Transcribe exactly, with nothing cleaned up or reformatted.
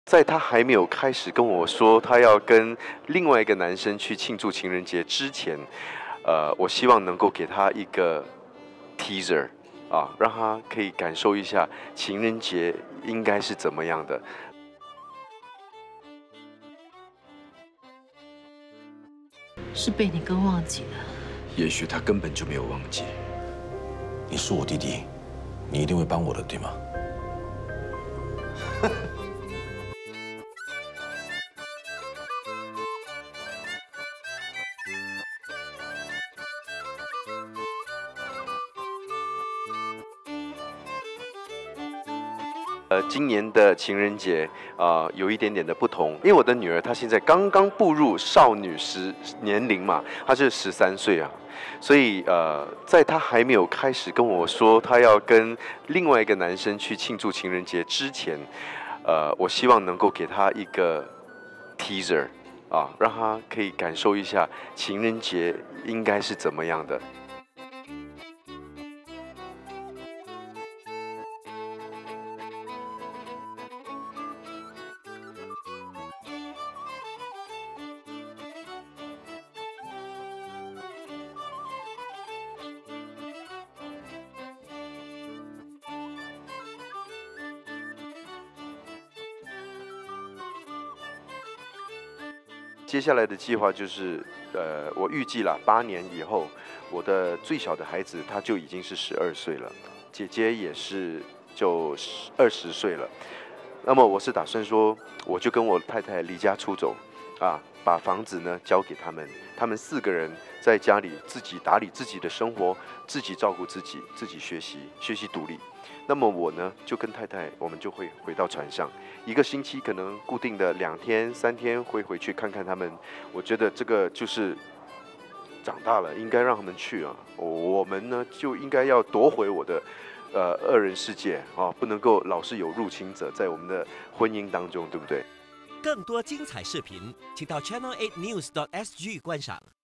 在他还没有开始跟我说他要跟另外一个男生去庆祝情人节之前，呃，我希望能够给他一个 teaser 啊，让他可以感受一下情人节应该是怎么样的。 是被你哥忘记了。 也许他根本就没有忘记。 你是我弟弟，你一定会帮我的，对吗？ 呃，今年的情人节啊、呃，有一点点的不同，因为我的女儿她现在刚刚步入少女时年龄嘛，她是十三岁啊，所以呃，在她还没有开始跟我说她要跟另外一个男生去庆祝情人节之前，呃，我希望能够给她一个 teaser 啊，让她可以感受一下情人节应该是怎么样的。接下来的计划就是，呃，我预计了八年以后，我的最小的孩子他就已经是十二岁了，姐姐也是就二十岁了。那么我是打算说，我就跟我太太离家出走，啊，把房子呢交给他们，他们四个人在家里自己打理自己的生活，自己照顾自己，自己学习，学习独立。那么我呢，就跟太太，我们就会回到船上，一个星期可能固定的两天、三天会回去看看他们。我觉得这个就是长大了，应该让他们去啊。我们呢，就应该要夺回我的呃二人世界啊，不能够老是有入侵者在我们的婚姻当中，对不对？ 更多精彩视频，请到 channel eight news dot s g 观赏。